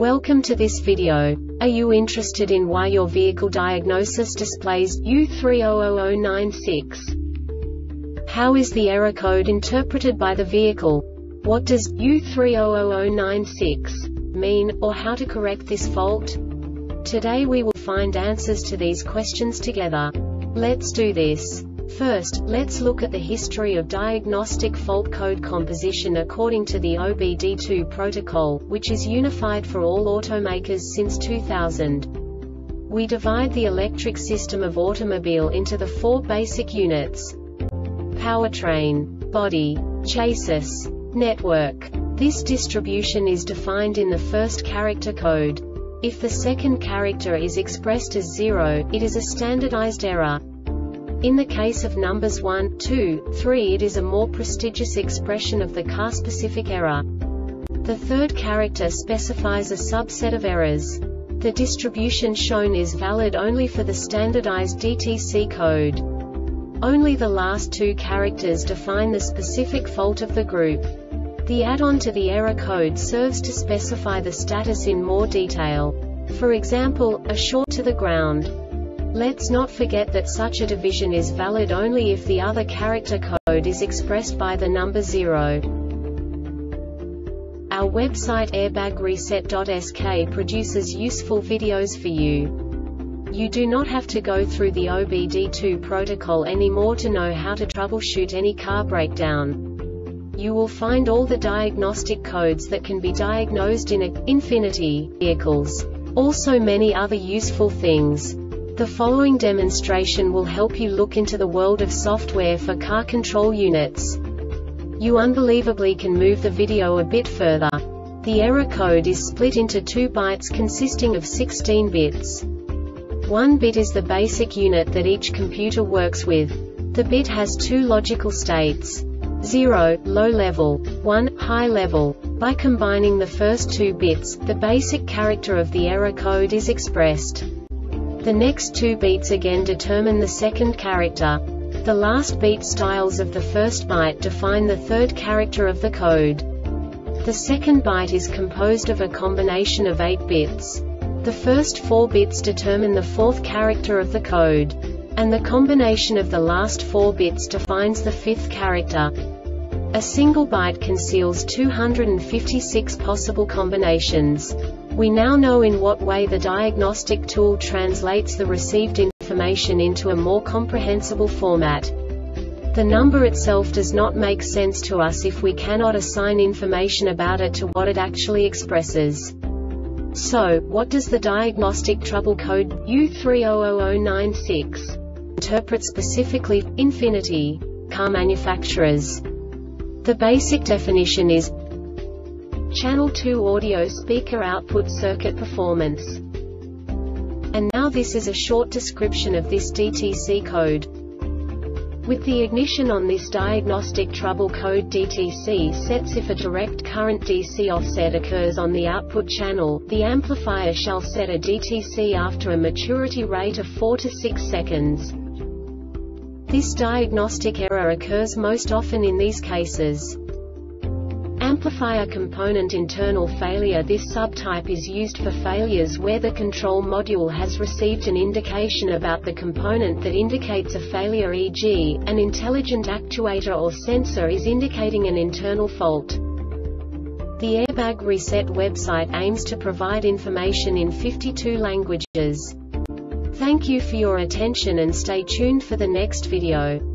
Welcome to this video. Are you interested in why your vehicle diagnosis displays U300096? How is the error code interpreted by the vehicle? What does U300096 mean, or how to correct this fault? Today we will find answers to these questions together. Let's do this. First, let's look at the history of diagnostic fault code composition according to the OBD2 protocol, which is unified for all automakers since 2000. We divide the electric system of automobile into the four basic units: powertrain, body, chassis, network. This distribution is defined in the first character code. If the second character is expressed as 0, it is a standardized error. In the case of numbers 1, 2, 3, it is a more prestigious expression of the car-specific error. The third character specifies a subset of errors. The distribution shown is valid only for the standardized DTC code. Only the last two characters define the specific fault of the group. The add-on to the error code serves to specify the status in more detail. For example, a short to the ground. Let's not forget that such a division is valid only if the other character code is expressed by the number 0. Our website airbagreset.sk produces useful videos for you. You do not have to go through the OBD2 protocol anymore to know how to troubleshoot any car breakdown. You will find all the diagnostic codes that can be diagnosed in Infiniti vehicles. Also many other useful things. The following demonstration will help you look into the world of software for car control units. You unbelievably can move the video a bit further. The error code is split into 2 bytes consisting of 16 bits. 1 bit is the basic unit that each computer works with. The bit has 2 logical states: 0, low level, 1, high level. By combining the first 2 bits, the basic character of the error code is expressed. The next 2 beats again determine the second character. The last beat styles of the first byte define the third character of the code. The second byte is composed of a combination of 8 bits. The first 4 bits determine the fourth character of the code. And the combination of the last 4 bits defines the fifth character. A single byte conceals 256 possible combinations. We now know in what way the diagnostic tool translates the received information into a more comprehensible format. The number itself does not make sense to us if we cannot assign information about it to what it actually expresses. So, what does the diagnostic trouble code U300096 interpret specifically for Infiniti car manufacturers? The basic definition is Channel 2 audio speaker output circuit performance. And now this is a short description of this DTC code. With the ignition on this diagnostic trouble code, DTC sets if a direct current DC offset occurs on the output channel, the amplifier shall set a DTC after a maturity rate of 4 to 6 seconds. This diagnostic error occurs most often in these cases: amplifier component internal failure. This subtype is used for failures where the control module has received an indication about the component that indicates a failure, e.g., an intelligent actuator or sensor is indicating an internal fault. The Airbag Reset website aims to provide information in 52 languages. Thank you for your attention and stay tuned for the next video.